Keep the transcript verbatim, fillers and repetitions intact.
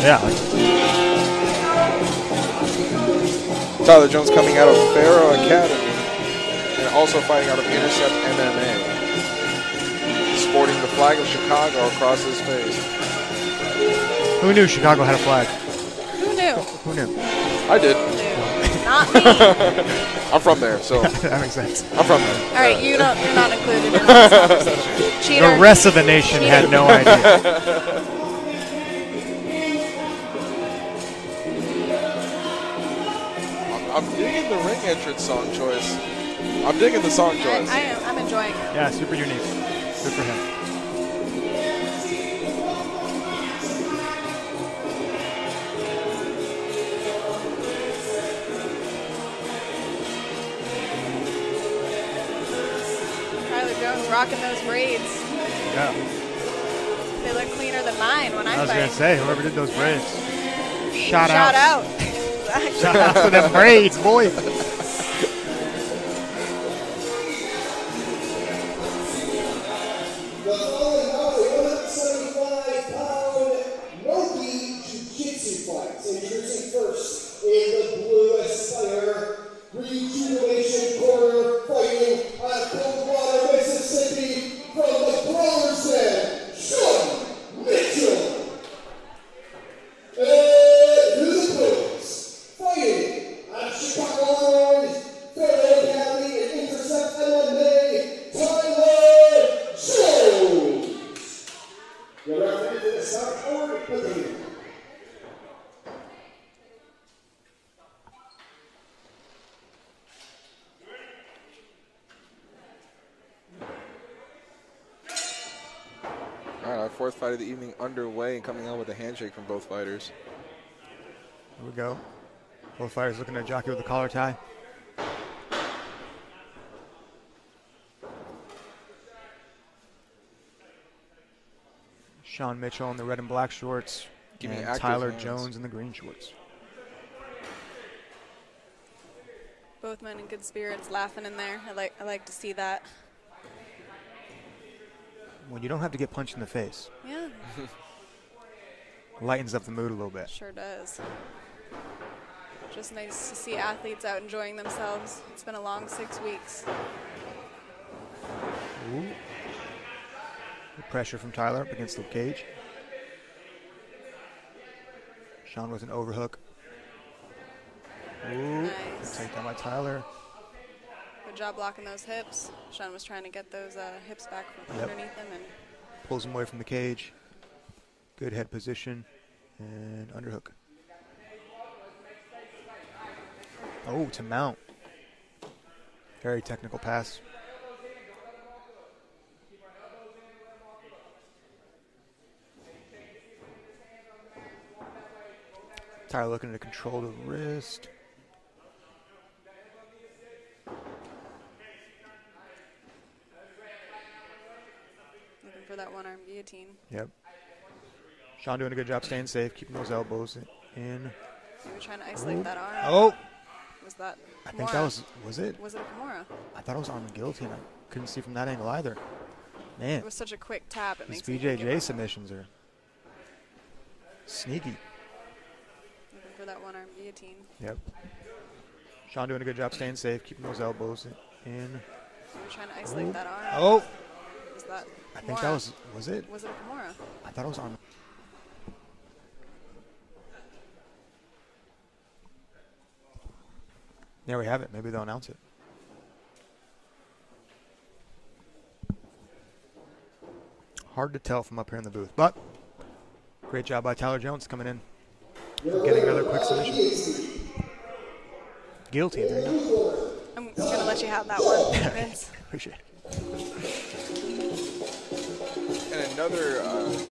Yeah. Tyler Jones coming out of Ferro Academy and also fighting out of Intercept M M A. Sporting the flag of Chicago across his face. Who knew Chicago had a flag? Who knew? Who knew? I did. Not me. I'm from there, so. That makes sense. I'm from there. All right, you don't, you're not included in this conversation. Cheater. The rest of the nation Cheater. had no idea. I'm digging the ring entrance song choice. I'm digging the song choice. I, I am. I'm enjoying it. Yeah, super unique. Good for him. Tyler Jones rocking those braids. Yeah. They look cleaner than mine when I'm I was fighting. going to say, whoever did those braids. Shout, Shout out. out. Exactly. Shout out to them braids, boy. Fourth fight of the evening underway and coming out with a handshake from both fighters. Here we go. Both fighters looking to jockey with the collar tie. Sean Mitchell in the red and black shorts. Give me and Tyler hands. Jones in the green shorts. Both men in good spirits, laughing in there. I like. I like to see that. When you don't have to get punched in the face. Yeah. Lightens up the mood a little bit. Sure does. Just nice to see athletes out enjoying themselves. It's been a long six weeks. Ooh. The pressure from Tyler up against the cage. Sean with an overhook. Ooh. Nice. Take down by Tyler. Good job blocking those hips. Sean was trying to get those uh, hips back from Yep. underneath him. And Pulls him away from the cage. Good head position. And underhook. Oh, to mount. Very technical pass. Tyler looking to control the wrist. looking for that one-arm guillotine. Yep. Sean doing a good job staying safe, keeping those elbows in. Maybe trying to isolate Oh. that arm. Oh! Was that I think that Kimura? was, was it? Was it a Kimura? I thought it was arm and guillotine. I couldn't see from that angle either. Man, It was such a quick tap. It these makes me B J think J it was- submissions are sneaky. Looking for that one-arm guillotine. Yep. Sean doing a good job staying safe, keeping those elbows in. Maybe trying to isolate Oh. that arm. Oh! Was that I think Kimura? that was, was it? Was it a Kimura? I thought it was arm. There we have it. Maybe they'll announce it. Hard to tell from up here in the booth, but great job by Tyler Jones coming in, getting another quick submission. Guillotine, there you go. I'm going to let you have that one, Vince. Appreciate it. And another uh,